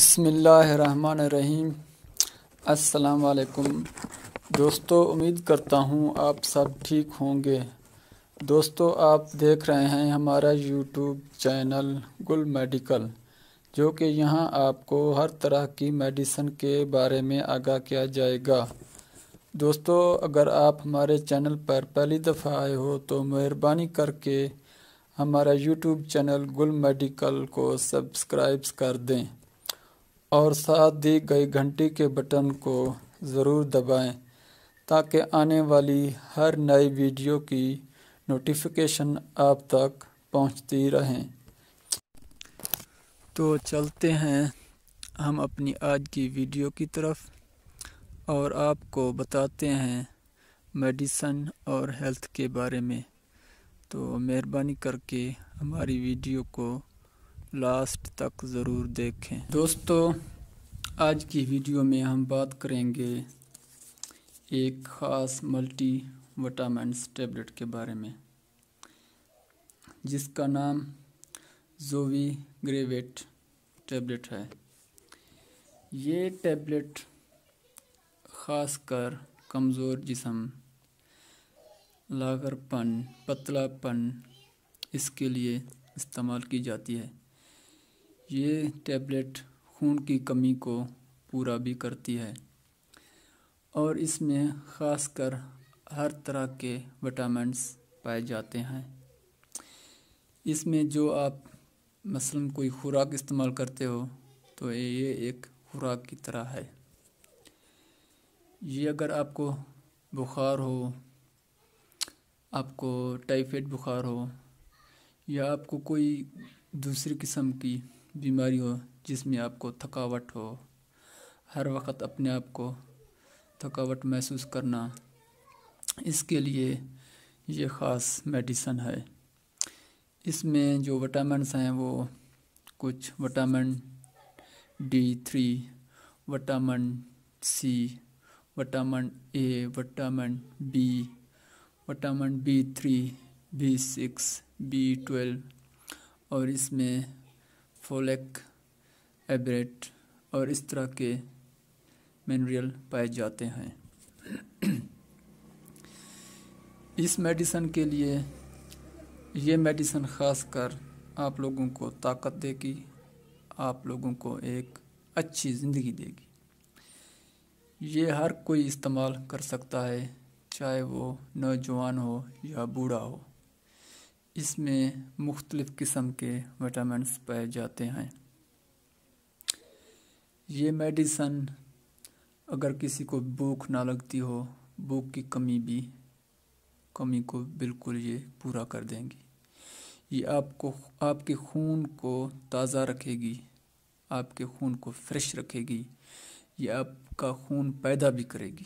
بسم اللہ الرحمن الرحیم۔ السلام علیکم دوستو، امید کرتا ہوں آپ سب ٹھیک ہوں گے۔ دوستو، آپ دیکھ رہے ہیں ہمارا یوٹیوب چینل گل میڈیکل، جو کہ یہاں آپ کو ہر طرح کی میڈیسن کے بارے میں آگاہ کیا جائے گا۔ دوستو، اگر آپ ہمارے چینل پر پہلی دفعہ آئے ہو تو مہربانی کر کے ہمارا یوٹیوب چینل گل میڈیکل کو سبسکرائب کر دیں اور ساتھ دی گئی گھنٹی کے بٹن کو ضرور دبائیں تاکہ آنے والی ہر نئی ویڈیو کی نوٹیفیکیشن آپ تک پہنچتی رہیں۔ تو چلتے ہیں ہم اپنی آج کی ویڈیو کی طرف اور آپ کو بتاتے ہیں میڈیسن اور ہیلتھ کے بارے میں۔ تو مہربانی کر کے ہماری ویڈیو کو لاسٹ تک ضرور دیکھیں۔ دوستو، آج کی ویڈیو میں ہم بات کریں گے ایک خاص ملٹی وٹامنس ٹیبلٹ کے بارے میں، جس کا نام زووی گریویٹ ٹیبلٹ ہے۔ یہ ٹیبلٹ خاص کر کمزور جسم، لاغر پن، پتلا پن، اس کے لیے استعمال کی جاتی ہے۔ یہ ٹیبلٹ خون کی کمی کو پورا بھی کرتی ہے اور اس میں خاص کر ہر طرح کے وٹامنس پائے جاتے ہیں۔ اس میں جو آپ مثلاً کوئی خوراک استعمال کرتے ہو تو یہ ایک خوراک کی طرح ہے۔ یہ اگر آپ کو بخار ہو، آپ کو ٹائیفائڈ بخار ہو، یا آپ کو کوئی دوسری قسم کی بیماری ہو جس میں آپ کو تھکاوٹ ہو، ہر وقت اپنے آپ کو تھکاوٹ محسوس کرنا، اس کے لیے یہ خاص میڈیسن ہے۔ اس میں جو وٹامنس ہیں وہ کچھ vitamin D3، vitamin C, vitamin A, vitamin B, vitamin B3، B6، B12 اور اس میں فولک ایبریٹ اور اس طرح کے منرل پائے جاتے ہیں۔ اس میڈیسن کے لیے یہ میڈیسن خاص کر آپ لوگوں کو طاقت دے گی، آپ لوگوں کو ایک اچھی زندگی دے گی۔ یہ ہر کوئی استعمال کر سکتا ہے، چاہے وہ نوجوان ہو یا بوڑھا ہو۔ اس میں مختلف قسم کے وٹامنس پائے جاتے ہیں۔ یہ میڈیسن اگر کسی کو بھوک نہ لگتی ہو، بھوک کی کمی کو بالکل یہ پورا کر دیں گی۔ یہ آپ کے خون کو تازہ رکھے گی، آپ کے خون کو فریش رکھے گی، یہ آپ کا خون پیدا بھی کرے گی۔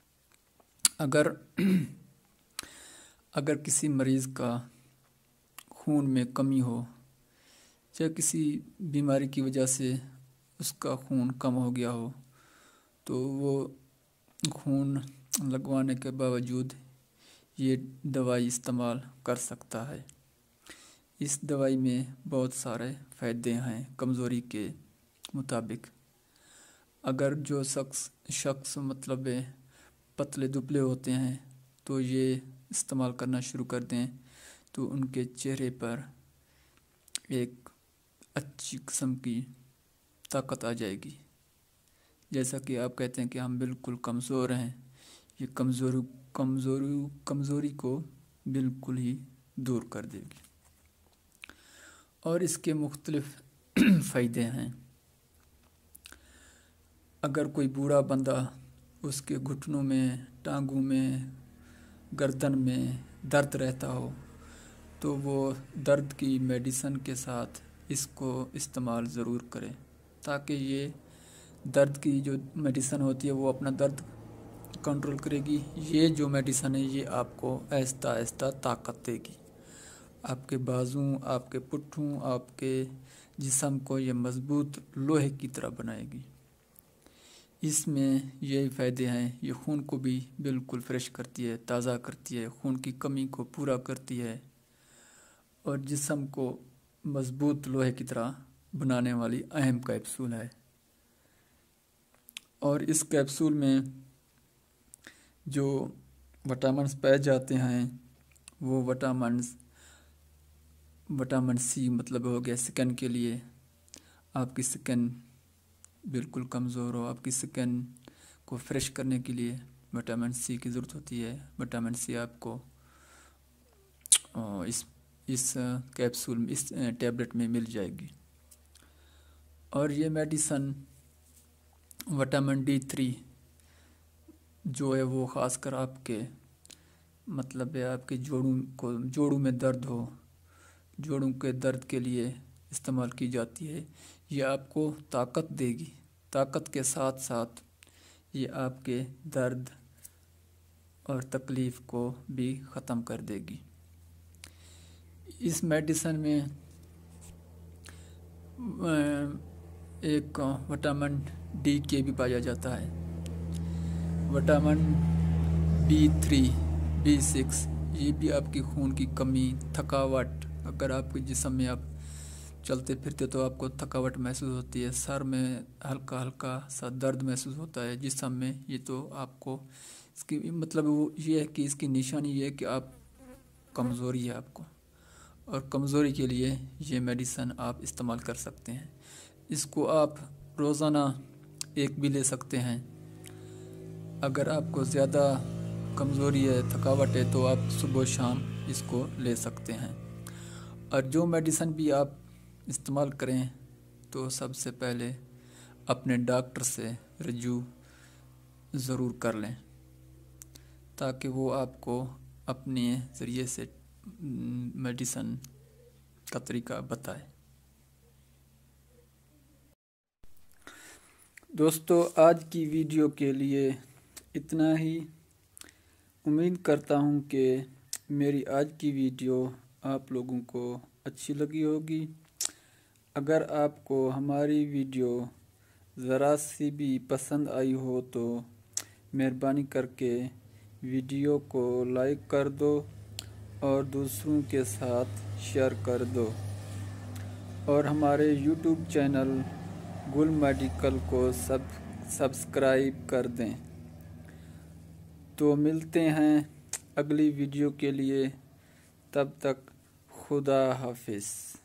اگر کسی مریض کا خون میں کمی ہو یا کسی بیماری کی وجہ سے اس کا خون کم ہو گیا ہو تو وہ خون لگوانے کے باوجود یہ دوائی استعمال کر سکتا ہے۔ اس دوائی میں بہت سارے فائدے ہیں کمزوری کے مطابق۔ اگر جو شخص پتلے دبلے ہوتے ہیں تو یہ استعمال کرنا شروع کر دیں تو ان کے چہرے پر ایک اچھی قسم کی طاقت آ جائے گی، جیسا کہ آپ کہتے ہیں کہ ہم بالکل کمزور ہیں۔ یہ کمزوری کو بالکل ہی دور کر دے گی اور اس کے مختلف فائدے ہیں۔ اگر کوئی بوڑھا بندہ، اس کے گھٹنوں میں، ٹانگوں میں، گردن میں درد رہتا ہو تو وہ درد کی میڈیسن کے ساتھ اس کو استعمال ضرور کرے، تاکہ یہ درد کی جو میڈیسن ہوتی ہے وہ اپنا درد کنٹرول کرے گی۔ یہ جو میڈیسن ہے یہ آپ کو آہستہ آہستہ طاقت دے گی، آپ کے بازوں، آپ کے پٹھوں، آپ کے جسم کو یہ مضبوط لوہے کی طرح بنائے گی۔ اس میں یہی فائدے ہیں، یہ خون کو بھی بالکل فریش کرتی ہے، تازہ کرتی ہے، خون کی کمی کو پورا کرتی ہے اور جسم کو مضبوط لوہے کی طرح بنانے والی اہم کیپسول ہے۔ اور اس کیپسول میں جو وٹامنس پائے جاتے ہیں وہ وٹامن سی مطلب ہو گیا سکن کے لیے. آپ کی سکن بالکل کمزور ہو، آپ کی سکن کو فریش کرنے کے لیے وٹامن سی کی ضرورت ہوتی ہے. وٹامن سی آپ کو اس کیپسول میں، اس ٹیبلٹ میں مل جائے گی. اور یہ میڈیسن وٹامن D3 جو ہے وہ خاص کر آپ کے مطلب ہے آپ کے جوڑوں میں درد ہو، جوڑوں کے درد کے لیے استعمال کی جاتی ہے. یہ آپ کو طاقت دے گی، طاقت کے ساتھ ساتھ یہ آپ کے درد اور تکلیف کو بھی ختم کر دے گی. اس میڈیسن میں ایک وٹامن D کے بھی پایا جاتا ہے. وٹامن B3 B6 یہ بھی آپ کی خون کی کمی، تھکاوٹ، اگر آپ کے جسم میں آپ چلتے پھرتے تو آپ کو تھکاوٹ محسوس ہوتی ہے، سر میں ہلکا ہلکا سا درد محسوس ہوتا ہے جسم میں، یہ تو آپ کو اس کی مطلب وہ یہ ہے کہ اس کی نشانی یہ ہے کہ آپ کمزوری ہے آپ کو، اور کمزوری کے لیے یہ میڈیسن آپ استعمال کر سکتے ہیں. اس کو آپ روزانہ ایک بھی لے سکتے ہیں. اگر آپ کو زیادہ کمزوری ہے، تھکاوٹ ہے تو آپ صبح و شام اس کو لے سکتے ہیں. اور جو میڈیسن بھی آپ استعمال کریں تو سب سے پہلے اپنے ڈاکٹر سے رجوع ضرور کر لیں تاکہ وہ آپ کو اپنے ذریعے سے میڈیسن کا طریقہ بتائے. دوستو آج کی ویڈیو کے لیے اتنا ہی. امید کرتا ہوں کہ میری آج کی ویڈیو آپ لوگوں کو اچھی لگی ہوگی. اگر آپ کو ہماری ویڈیو ذرا سی بھی پسند آئی ہو تو مہربانی کر کے ویڈیو کو لائک کر دو اور دوسروں کے ساتھ شیئر کر دو، اور ہمارے یوٹیوب چینل گل میڈیکل کو سبسکرائب کر دیں. تو ملتے ہیں اگلی ویڈیو کے لیے، تب تک خدا حافظ.